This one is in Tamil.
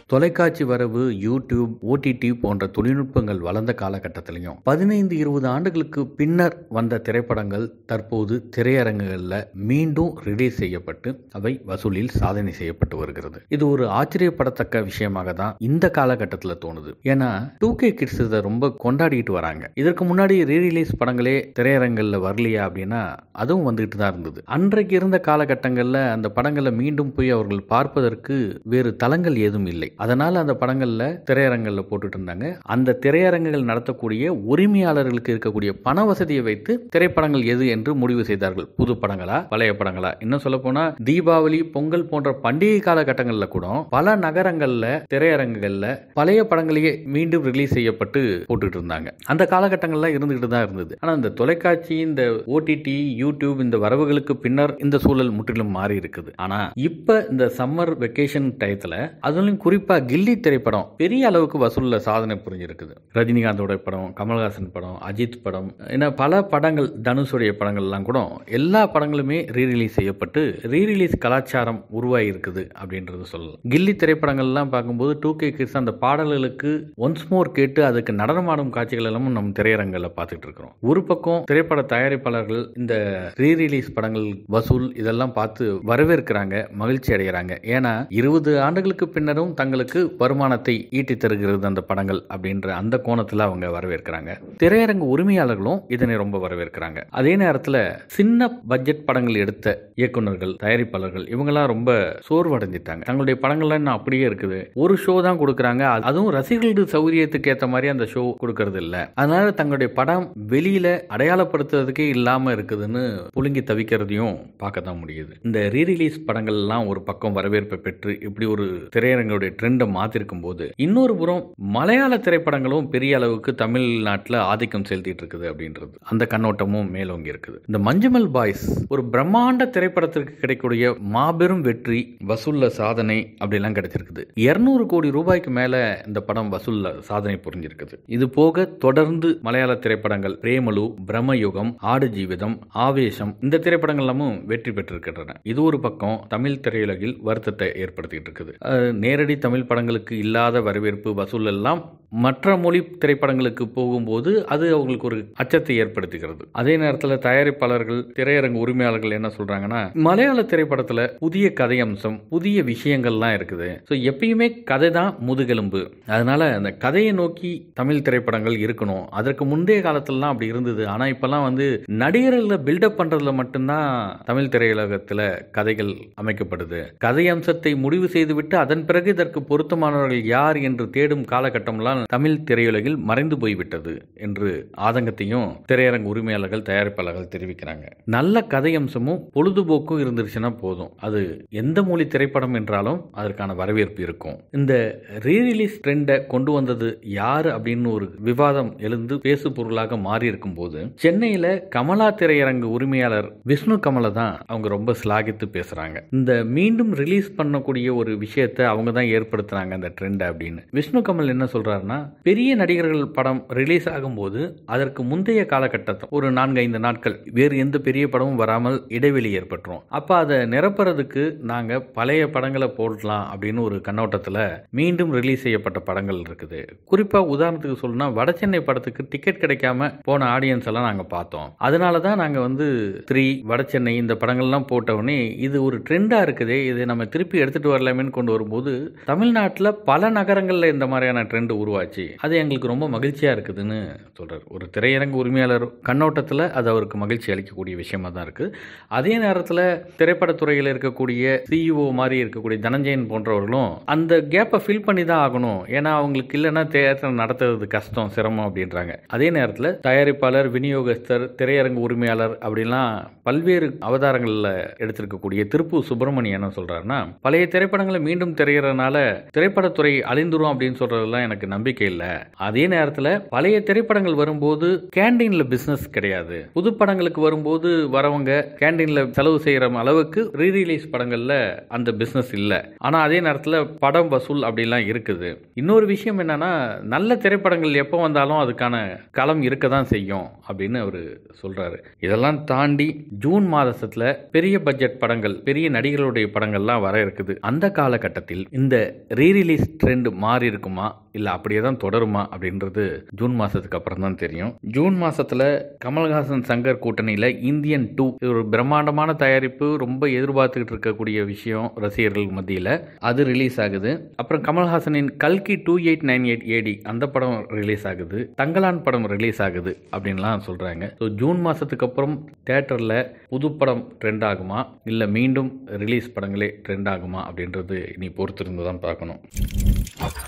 தொலைக்காட்சி வரவு, யூடியூப், ஓடிடி போன்ற தொழில்நுட்பங்கள் வளர்ந்த காலகட்டத்திலையும் 15-20 ஆண்டுகளுக்கு பின்னர் வந்த திரைப்படங்கள் தற்போது திரையரங்குகளில் மீண்டும் ரிலீஸ் செய்யப்பட்டு அவை வசூலில் சாதனை செய்யப்பட்டு வருகிறது. இது ஒரு ஆச்சரியப்படத்தக்க விஷயமாக தான் இந்த காலகட்டத்தில் தோணுது. ஏன்னா 2K கிட்ஸ் இதை ரொம்ப கொண்டாடிட்டு வராங்க. இதற்கு முன்னாடி ரீரிலீஸ் படங்களே திரையரங்கில் வரலையா அப்படின்னா அதுவும் வந்துகிட்டு தான் இருந்தது. அன்றைக்கு இருந்த காலகட்டங்களில் அந்த படங்களை மீண்டும் போய் அவர்கள் பார்ப்பதற்கு வேறு தளங்கள் ஏதும் இல்லை. அதனால அந்த படங்கள்ல திரையரங்கில் போட்டுட்டு இருந்தாங்க. அந்த திரையரங்குகள் நடத்தக்கூடிய உரிமையாளர்களுக்கு இருக்கக்கூடிய பண வசதியை வைத்து திரைப்படங்கள் எது என்று முடிவு செய்தார்கள். புது படங்களா, பழைய படங்களா? இன்னும் சொல்ல போனா தீபாவளி, பொங்கல் போன்ற பண்டிகை காலகட்டங்களில் கூட பல நகரங்கள்ல திரையரங்குகள்ல பழைய படங்களையே மீண்டும் ரிலீஸ் செய்யப்பட்டு போட்டுட்டு இருந்தாங்க. அந்த காலகட்டங்கள்ல இருந்துகிட்டு தான் இருந்தது. ஆனா இந்த தொலைக்காட்சி, இந்த ஓடிடி, யூடியூப் இந்த வரவுகளுக்கு பின்னர் இந்த சூழல் முற்றிலும் மாறி இருக்குது. ஆனா இப்ப இந்த சம்மர் வெக்கேஷன் டயத்துல அதுலயும் குறிப்பா கில்லி திரைப்படம் பெரிய அளவுக்கு வசூல்ல சாதனை புரிஞ்சிருக்குது. ரஜினிகாந்தோட படம், கமல்ஹாசன் படம், அஜித் படம், பல படங்கள், தனுஷுடைய படங்கள் எல்லாம் கூட எல்லா படங்களுமே ரீரிலீஸ் செய்யப்பட்டு ரீரிலீஸ் கலாச்சாரம் உருவாகி இருக்குது அப்படின்றது சொல்லலாம். கில்லி திரைப்படங்கள் எல்லாம் பார்க்கும்போது 2K கிட்ஸ் அந்த பாடல்களுக்கு ஒன்ஸ் மோர் கேட்டு அதுக்கு நடனமாடும் காட்சிகள் எல்லாம் நம்ம திரையரங்கில் பார்த்துட்டு இருக்கிறோம். ஒரு பக்கம் திரைப்பட தயாரிப்பாளர்கள் இந்த ரீரிலீஸ் படங்கள் வசூல் இதெல்லாம் பார்த்து வரவேற்கிறாங்க, மகிழ்ச்சி அடைகிறாங்க. ஏன்னா 20 ஆண்டுகளுக்கு பின்னரும் தங்களுக்கு வருமானத்தை ஈட்டி தருகிறது அந்த படங்கள் அப்படின்ற அந்த கோணத்தில் அவங்க வரவேற்கிறாங்க. திரையரங்கு உரிமையாளர்களும் இதனை ரொம்ப வரவேற்கிறாங்க. அதே நேரத்தில் சின்ன பட்ஜெட் படங்கள் எடுத்த இயக்குநர்கள், தயாரிப்பாளர்கள் இவங்கெல்லாம் ரொம்ப சோர்வடைஞ்சிட்டாங்க. தங்களுடைய படங்கள்லாம் இன்னும் அப்படியே இருக்குது. ஒரு ஷோ தான் கொடுக்குறாங்க, அதுவும் ரசிகர்கள் சௌகரியத்துக்கு ஏற்ற மாதிரி அந்த ஷோ கொடுக்கறது இல்லை. அதனால தங்களுடைய படம் வெளியில அடையாளப்படுத்துறதுக்கே இல்லாம இருக்குதுன்னு புழுங்கி தவிக்கிறதையும் பார்க்க தான் முடியுது. இந்த ரீரிலீஸ் படங்கள் எல்லாம் ஒரு பக்கம் வரவேற்பை பெற்று இப்படி ஒரு திரையரங்களுடைய ட்ரெண்டை மாத்திருக்கும் போது, இன்னொரு புறம் மலையாள திரைப்படங்களும் பெரிய அளவுக்கு தமிழ்நாட்டில் ஆதிக்கம் செலுத்திட்டு இருக்குது அப்படின்றது அந்த கண்ணோட்டமும் மேலோங்கி இருக்குது. இந்த மஞ்சுமல் பாய்ஸ் ஒரு பிரம்மாண்ட திரைப்படத்திற்கு கிடைக்கக்கூடிய மாபெரும் வெற்றி, வசூல்ல சாதனை அப்படிலாம் கிடைச்சிருக்குது. 200 கோடி ரூபாய்க்கு மேல இந்த படம் வசூல்ல சாதனை புரிஞ்சிருக்குது. இது போக தொடர்ந்து மலையாள திரைப்படங்கள் பிரேமலு, பிரம்மயுகம், ஆடு ஜீவிதம், ஆவேசம் இந்த திரைப்படங்கள் எல்லாமும் வெற்றி பெற்றிருக்கின்றன. இது ஒரு பக்கம் தமிழ் திரையுலகில் வருத்தத்தை ஏற்படுத்திட்டு இருக்குது. நேரடி தமிழ் படங்களுக்கு இல்லாத வரவேற்பு, வசூல் எல்லாம் மற்ற மொழி திரைப்படங்களுக்கு போகும்போது அது அவங்களுக்கு ஒரு அச்சத்தை ஏற்படுத்துகிறது. அதே நேரத்தில் தயாரிப்பாளர்கள், திரையரங்கு உரிமையாளர்கள் என்ன சொல்றாங்கன்னா, மலையாள திரைப்படத்தில் புதிய கதை அம்சம், புதிய விஷயங்கள்லாம் இருக்குது. ஸோ எப்பயுமே கதை தான் முதுகெலும்பு. அதனால அந்த கதையை நோக்கி தமிழ் திரைப்படங்கள் இருக்கணும். அதற்கு முந்தைய காலத்திலலாம் அப்படி இருந்தது. ஆனால் இப்பெல்லாம் நடிகர்களை பில்டப் பண்றதுல மட்டும்தான் தமிழ் திரையுலகத்தில் கதைகள் அமைக்கப்படுது. கதை அம்சத்தை முடிவு செய்துவிட்டு அதன் பிறகு இதற்கு பொருத்தமானவர்கள் யார் என்று தேடும் காலகட்டம்லாம் தமிழ் திரையுலகில் மறைந்து போய்விட்டது என்று ஆதங்கத்தையும் திரையரங்கு உரிமையாளர்கள், தயாரிப்பாளர்கள் தெரிவிக்கிறாங்க. நல்ல கதை அம்சமும் பொழுதுபோக்கும் இருந்துருச்சுன்னா போதும். அது எந்த மொழி திரைப்படம் என்றாலும் அதற்கான வரவேற்பு இருக்கும். இந்த ரீரிலீஸ் ட்ரெண்டை கொண்டு வந்தது யாரு அப்படின்னு ஒரு விவாதம் எழுந்து பேசு பொருளாக மாறி இருக்கும் போது, சென்னையில கமலா திரையரங்கு உரிமையாளர் விஷ்ணு கமலை தான் அவங்க ரொம்ப சிலாகித்து பேசுறாங்க. இந்த மீண்டும் ரிலீஸ் பண்ணக்கூடிய ஒரு விஷயத்தை அவங்க தான் ஏற்படுத்துறாங்க அந்த ட்ரெண்ட் அப்படின்னு. விஷ்ணு கமல் என்ன சொல்றாருன்னா, பெரிய நடிகர்கள் படம் ரிலீஸ் ஆகும்போது அதற்கு முந்தைய காலகட்டத்தில் ஒரு 4-5 நாட்கள் வேறு எந்த பெரிய படமும் வராமல் இடைவெளி ஏற்பட்டுரும். அப்ப அதை நிரப்புறதுக்கு நாங்க பழைய படங்களை போடலாம் அப்படின்னு ஒரு கண்ணோட்டத்தில் மீண்டும் ரிலீஸ் செய்யப்பட்ட படங்கள் இருக்குது. குறிப்பா உதாரணத்துக்கு சொல்லணும்னா, வடசென்னை படத்துக்கு டிக்கெட் கிடைக்காம போன ஆடியன்ஸ் எல்லாம் நாங்க பார்த்தோம். அதனாலதான் நாங்க 3 வடசென்னை இந்த படங்கள்லாம் போட்டவுடனே இது ஒரு ட்ரெண்டா இருக்குது, இது நம்ம திருப்பி எடுத்துட்டு வரலாமேன்னு கொண்டு வரும்போது தமிழ்நாட்டில் பல நகரங்கள்ல இந்த மாதிரியான ட்ரெண்ட் உருவாச்சு. அது எங்களுக்கு ரொம்ப மகிழ்ச்சியா இருக்குதுன்னு சொல்றாரு. ஒரு திரையரங்கு உரிமையாளர் கண்ணோட்டத்தில் அது அவருக்கு மகிழ்ச்சி அளிக்கக்கூடிய விஷயமா தான் இருக்கு. அதே நேரத்தில் திரைப்படத்துறையில் இருக்கக்கூடிய CEO மாதிரி இருக்கக்கூடிய தனஞ்சயன் போன்றவர்களும் அந்த கேப்பை ஃபில் பண்ணி தான் ஆகணும். ஏன்னா அவங்களுக்கு இல்லைன்னா தியேட்டர் நடத்துறது கஷ்டம், சிரமம் அப்படின்றாங்க. அதே நேரத்தில் தயாரிப்பாளர், விநியோகஸ்தர், திரையரங்கு உரிமையாளர் அப்படிலாம் பல்வேறு அவதாரங்களில் எடுத்திருக்கக்கூடிய திருப்பூர் சுப்பிரமணியன் என்ன சொல்றாருன்னா, பழைய திரைப்படங்களை மீண்டும் திரையிறனால திரைப்படத்துறை அழிந்துரும் அப்படின்னு சொல்றதெல்லாம் எனக்கு நம்பிக்கை இல்லை. அதே நேரத்தில் பழைய திரைப்படங்கள் வரும்போது கேண்டீன்ல பிசினஸ் கிடையாது. புது படங்களுக்கு வரும்போது வரவங்க கேண்டீன்ல செலவு செய்யற அளவுக்கு ரீரிலீஸ் படங்கள்ல அந்த பிசினஸ் இல்லை. ஆனா அதே நேரத்தில் படம் வசூல் அப்படிலாம் இருக்குது. இன்னொரு விஷயம் என்னன்னா, நல்ல திரைப்படங்கள் எப்போ வந்தாலும் அதுக்கான களம் இருக்க தான் செய்யும் அப்படின்னு அவர் சொல்றாரு. இதெல்லாம் தாண்டி ஜூன் மாதத்துல பெரிய பட்ஜெட் படங்கள், பெரிய நடிகர்களுடைய படங்கள்லாம் வர இருக்குது. அந்த காலகட்டத்தில் இந்த ரீரிலீஸ் ட்ரெண்ட் மாறி இருக்குமா இல்லை அப்படியே தான் தொடருமா அப்படின்றது ஜூன் மாதத்துக்கு அப்புறம் தான் தெரியும். ஜூன் மாதத்தில் கமல்ஹாசன் சங்கர் கூட்டணியில் இந்தியன் 2 இது ஒரு பிரம்மாண்டமான தயாரிப்பு, ரொம்ப எதிர்பார்த்துக்கிட்டு இருக்கக்கூடிய விஷயம் ரசிகர்கள் மத்தியில். அது ரிலீஸ் ஆகுது. அப்புறம் கமல்ஹாசனின் கல்கி 2898 AD அந்த படம் ரிலீஸ் ஆகுது. தங்கலான் படம் ரிலீஸ் ஆகுது அப்படின்லாம் சொல்கிறாங்க. ஸோ ஜூன் மாதத்துக்கு அப்புறம் தேட்டரில் புது படம் ட்ரெண்ட் ஆகுமா இல்லை மீண்டும் ரிலீஸ் படங்களே ட்ரெண்ட் ஆகுமா அப்படின்றது இனி பொறுத்திருந்து தான் பார்க்கணும்.